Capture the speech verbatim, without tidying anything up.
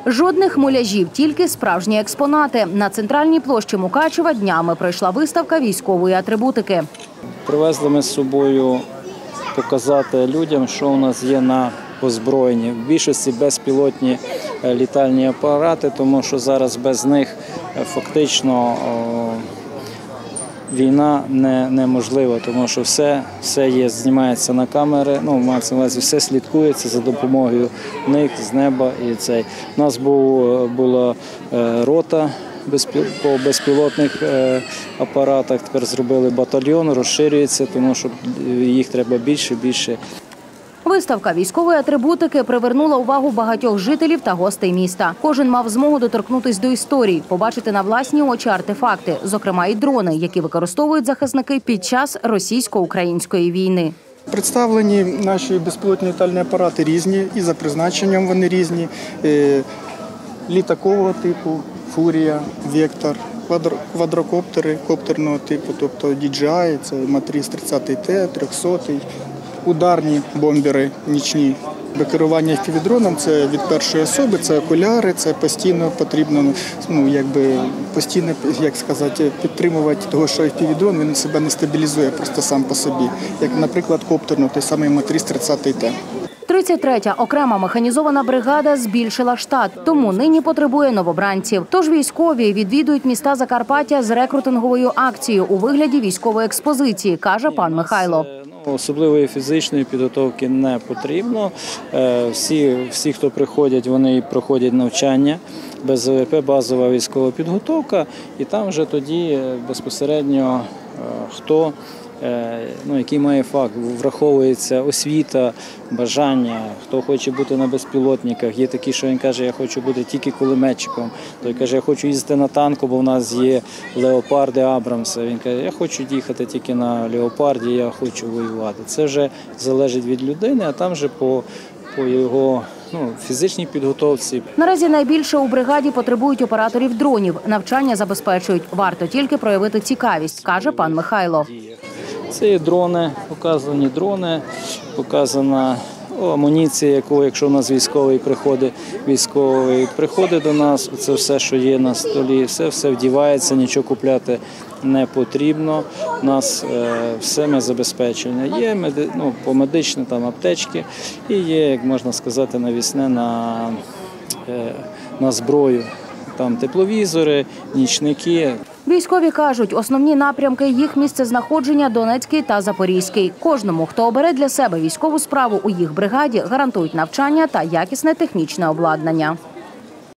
Жодних муляжів, тільки справжні експонати. На центральній площі Мукачева днями пройшла виставка військової атрибутики. Привезли ми з собою показати людям, що у нас є на озброєнні. В більшості безпілотні літальні апарати, тому що зараз без них фактично війна не, неможлива, тому що все, все є, знімається на камери, ну, мається на увазі, все слідкується за допомогою них з неба. І цей. У нас був, була рота по безпілотних апаратах, тепер зробили батальйон, розширюється, тому що їх треба більше, більше. Виставка військової атрибутики привернула увагу багатьох жителів та гостей міста. Кожен мав змогу доторкнутись до історії, побачити на власні очі артефакти, зокрема і дрони, які використовують захисники під час російсько-української війни. Представлені наші безпілотні літальні апарати різні, і за призначенням вони різні. Літакового типу, фурія, вектор, квадрокоптери коптерного типу, тобто ді джей ай, це Матріс тридцять Т, триста. Ударні бомбери нічні. Керування еф пі ві-дроном – це від першої особи, це окуляри, це постійно потрібно, ну, якби, постійно, як сказати, підтримувати того, що еф пі ві-дрон, він себе не стабілізує просто сам по собі. Як, наприклад, коптерно, той самий Матріс тридцять Т. тридцять третя окрема механізована бригада збільшила штат, тому нині потребує новобранців. Тож військові відвідують міста Закарпаття з рекрутинговою акцією у вигляді військової експозиції, каже пан Михайло. Особливої фізичної підготовки не потрібно. Всі, всі, хто приходять, вони проходять навчання, без зе ве пе, базова військова підготовка, і там вже тоді безпосередньо хто, ну, який має факт, враховується освіта, бажання, хто хоче бути на безпілотниках. Є такі, що він каже, я хочу бути тільки кулеметчиком. Той каже, я хочу їздити на танку, бо в нас є леопарди Абрамса. Він каже, я хочу їхати тільки на леопарді, я хочу воювати. Це вже залежить від людини, а там вже по, по його ну, фізичній підготовці. Наразі найбільше у бригаді потребують операторів дронів. Навчання забезпечують. Варто тільки проявити цікавість, каже пан Михайло. Це є дрони, показані дрони, показана амуніція, яку, якщо у нас військовий приходить, військовий приходить до нас, це все, що є на столі, все, все вдівається, нічого купляти не потрібно. У нас е, все ми забезпечення. Є меди, ну, по медичні там аптечки і є, як можна сказати, навісне на, е, на зброю. Там тепловізори, нічники. Військові кажуть, основні напрямки їх місцезнаходження – Донецький та Запорізький. Кожному, хто обере для себе військову справу у їх бригаді, гарантують навчання та якісне технічне обладнання.